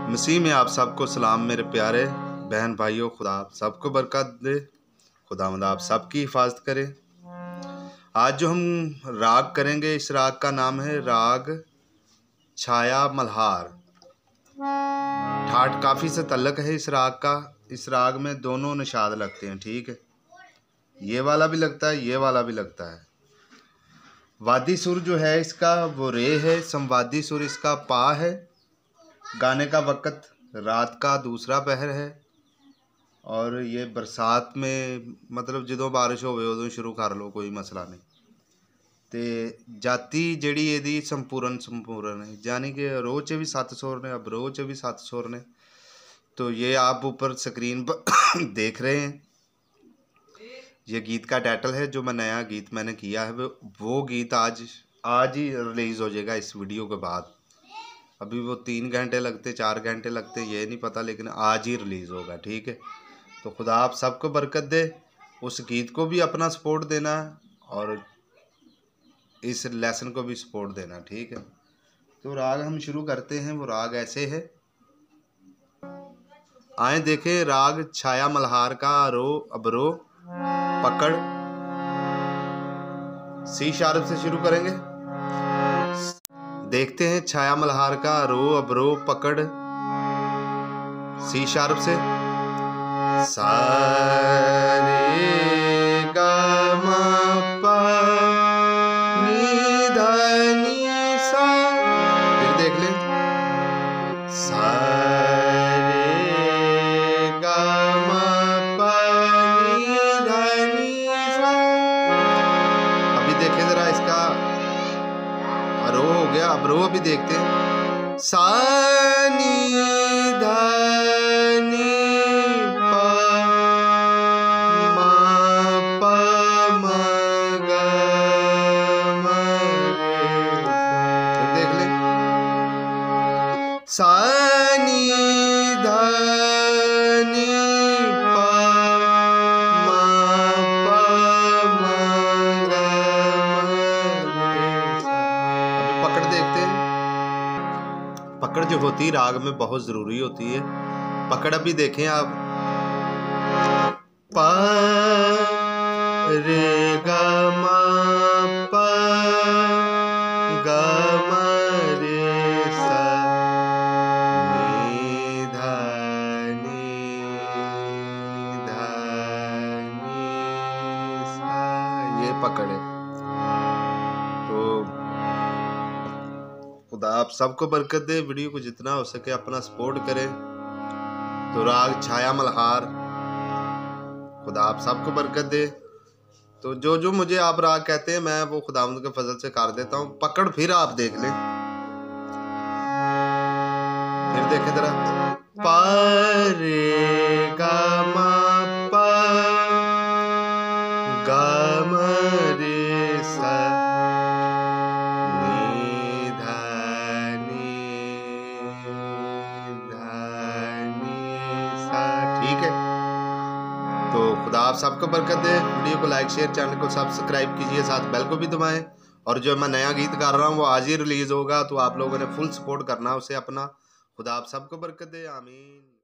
मसीह में आप सबको सलाम मेरे प्यारे बहन भाइयों। खुदा आप सबको बरकत दे, खुदावंद आप सबकी हिफाजत करे। आज जो हम राग करेंगे, इस राग का नाम है राग छाया मल्हार। ठाठ काफ़ी से तल्लक है इस राग का। इस राग में दोनों निशाद लगते हैं, ठीक है। ये वाला भी लगता है, ये वाला भी लगता है। वादी सुर जो है इसका वो रे है, संवादी सुर इसका पा है। गाने का वक़्त रात का दूसरा पहर है और ये बरसात में मतलब जो बारिश होवे उदों शुरू कर लो, कोई मसला नहीं। तो जाति जिहड़ी इहदी संपूर्ण है, यानी कि रोह च भी 7 सुर ने, अबरोह च भी 7 सुर ने। तो ये आप ऊपर स्क्रीन पर देख रहे हैं। ये गीत का टाइटल है। जो मैं नया गीत मैंने किया है वो गीत आज ही रिलीज़ हो जाएगा इस वीडियो के बाद। अभी वो 3 घंटे लगते, 4 घंटे लगते, ये नहीं पता, लेकिन आज ही रिलीज़ होगा, ठीक है। तो खुदा आप सबको बरकत दे। उस गीत को भी अपना सपोर्ट देना और इस लेसन को भी सपोर्ट देना, ठीक है। तो राग हम शुरू करते हैं। वो राग ऐसे है, आए देखें। राग छाया मल्हार का रो अबरो पकड़ सी शार्प से शुरू करेंगे। देखते हैं छाया मल्हार का रो अबरो पकड़ सी शार्प से। सा रे गा मा पा नी धा नी सा। फिर देख ले, सा रे गा मा पा नी धा नी सा। अभी देखें जरा, इसका आरोह हो गया, अवरोह भी देखते हैं। सा नी धा नी पा मा पा मा गा मा रे सा। फिर देख ले, सा नी धा नी पा मा पा मा गा मा रे सा। अभी पकड़ देखते हैं। पकड़ जो होती है राग में बहुत ज़रूरी होती है। पकड़ अभी देखें आप, पा रे गा मा पा गा मा रे सा नी धा नी सा। ये पकड़ है। तो खुदा आप सबको बरकत दे। वीडियो को जितना हो सके अपना सपोर्ट करें। तो राग छाया मल्हार, खुदा आप सबको बरकत दे। तो जो मुझे आप राग कहते हैं मैं वो खुदावंद के फजल से कर देता हूँ। पकड़ फिर आप देख लें, फिर देखें जरा। पा रे गा मा पा गा मा रे सा नी धा सा, ठीक है। तो खुदा आप सबको बरकत दे। वीडियो को लाइक शेयर, चैनल को सब्सक्राइब कीजिए, साथ बेल को भी दबाएं। और जो मैं नया गीत कर रहा हूँ वो आज ही रिलीज़ होगा, तो आप लोगों ने फुल सपोर्ट करना उसे अपना। खुदा आप सबको बरकत दे। आमीन।